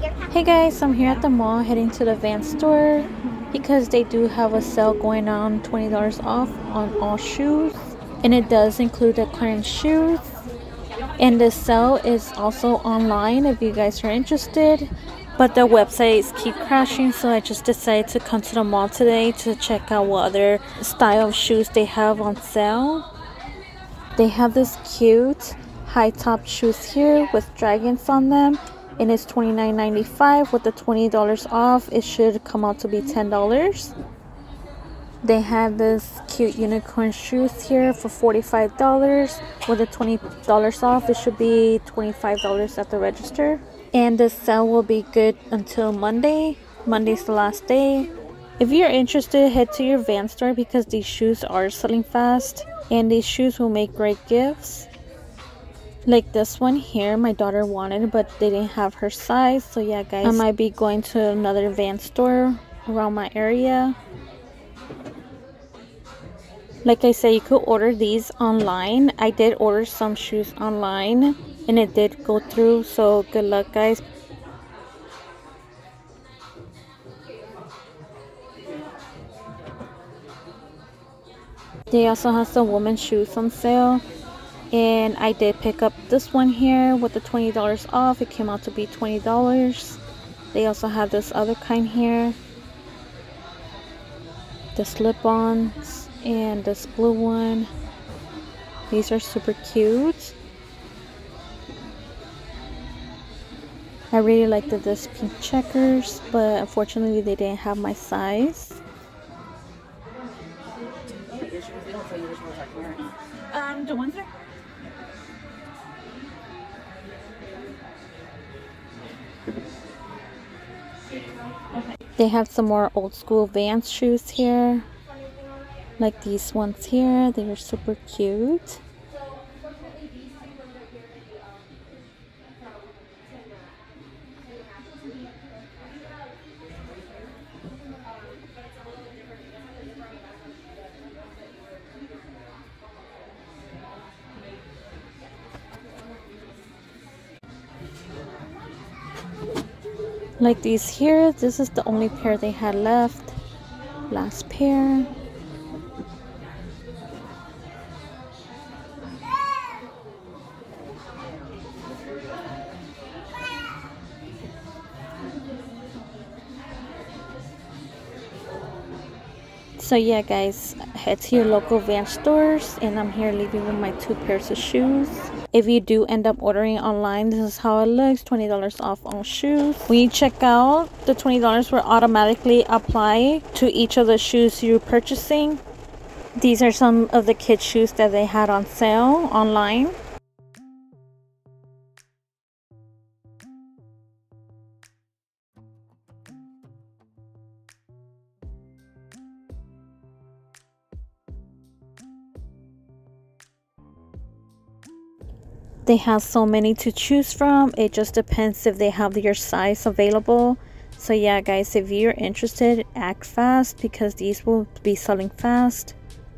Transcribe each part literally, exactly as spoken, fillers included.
Hey guys, I'm here at the mall heading to the Vans store because they do have a sale going on, twenty dollars off on all shoes, and it does include the clearance shoes. And the sale is also online if you guys are interested, but the websites keep crashing, so I just decided to come to the mall today to check out what other style of shoes they have on sale. They have this cute high top shoes here with dragons on them, and it's twenty-nine ninety-five. With the twenty dollars off, it should come out to be ten dollars. They have this cute unicorn shoes here for forty-five dollars. With the twenty dollars off, it should be twenty-five dollars at the register. And the sale will be good until Monday. Monday's the last day. If you're interested, head to your Vans store because these shoes are selling fast, and these shoes will make great gifts. Like this one here, my daughter wanted, but they didn't have her size. So yeah guys, I might be going to another Vans store around my area. Like I said, you could order these online. I did order some shoes online and it did go through, so good luck guys. They also have some women's shoes on sale, and I did pick up this one here with the twenty dollars off. It came out to be twenty dollars. They also have this other kind here, the slip-ons, and this blue one. These are super cute. I really liked the, this pink checkers, but unfortunately they didn't have my size. Um, the ones that They have some more old school Vans shoes here, like these ones here. They are super cute. Like these here, this is the only pair they had left. Last pair. So yeah guys, head to your local Vans stores, and I'm here leaving with my two pairs of shoes. If you do end up ordering online, this is how it looks. twenty dollars off on shoes. When you check out, the twenty dollars will automatically apply to each of the shoes you're purchasing. These are some of the kids shoes that they had on sale online. They have so many to choose from. It just depends if they have your size available. So yeah guys, if you're interested, act fast because these will be selling fast.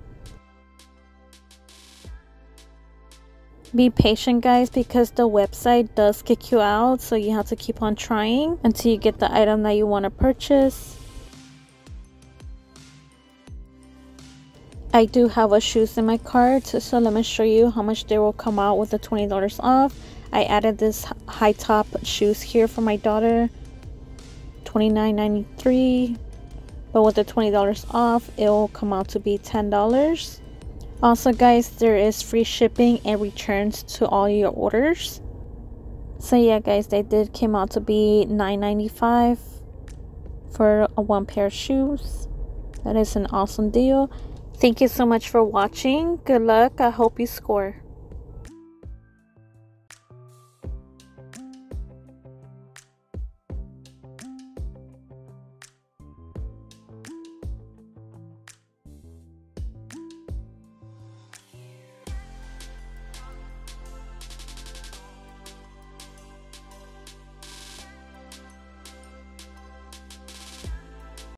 Be patient guys because the website does kick you out, so you have to keep on trying until you get the item that you want to purchase. I do have a shoes in my cart, so let me show you how much they will come out with the twenty dollars off. I added this high top shoes here for my daughter, twenty-nine ninety-three, but with the twenty dollars off, it will come out to be ten dollars. Also guys, there is free shipping and returns to all your orders. So yeah guys, they did came out to be nine ninety-five for a one pair of shoes. That is an awesome deal. Thank you so much for watching. Good luck. I hope you score.